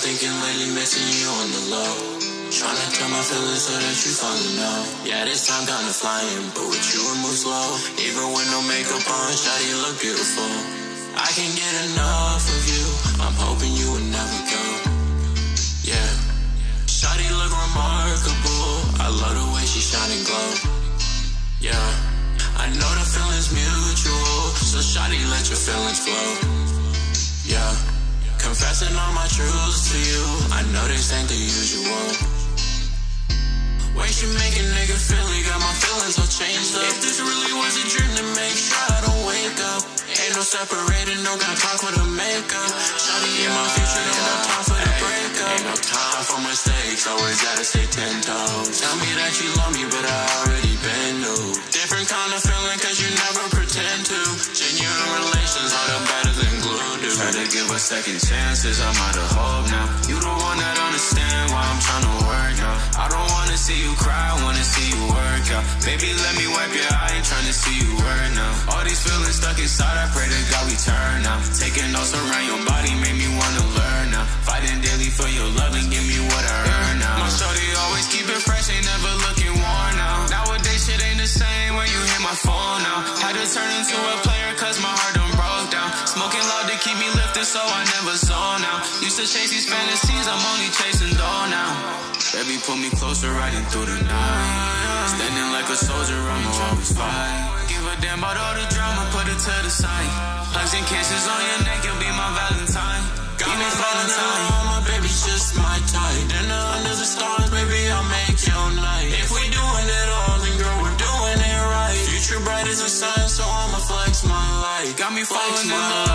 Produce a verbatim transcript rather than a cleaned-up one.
thinking lately, missing you on the low. Tryna tell my feelings so that you finally know. Yeah, this time kinda flying, but with you it moves slow. Even with no makeup on, shawty, you look beautiful. I can't get enough of you, I'm hoping you would never go. Yeah, shawty look remarkable, I love the way she shine and glow. Yeah, I know the feeling's mutual, so shawty, let your feelings flow. Yeah, confessing all my truths to you, I know this ain't the usual. Way she make a nigga feel it, got my feelings all changed up. If this really was a dream, then make sure I don't wake up. Ain't no separating, no got time for the makeup. Shawty in my future, don't got time for the breakup. Ain't no time for mistakes, always gotta stay ten toes. Tell me that you love me, but I already been new. Different kind of feeling, cause you never pretend to. Genuine relations harder, better than glue do. Try to give us second chances, I'm out of hope now. You the one that understand why I'm trying to work out. I don't wanna see you cry, I wanna see you work out. Baby, let me wipe your eye, ain't trying to see you work now. All these feelings stuck inside, I pray to God we turn now. Taking notes around your body made me wanna learn now. Fighting daily for your love and give me what I earn now. My shorty always keep it fresh, ain't never looking worn out. Nowadays shit ain't the same when you hit my phone now. Had to turn into a player cause my heart done broke down. Smoking loud to keep me lifted so I never zone out. Used to chase these fantasies, I'm only chasing dough now. Baby, pull me closer, riding through the night. Standing like a soldier, I'ma always fight. Give a damn about all the drama, put it to the side. Hugs and kisses on your neck, you'll be my Valentine. Got me falling down, my baby's just my type. Dinner under the stars, baby, I'll make your night. If we doing it all, then girl, we're doing it right. Future bright as the sun, so I'ma flex my light. Got me falling in love.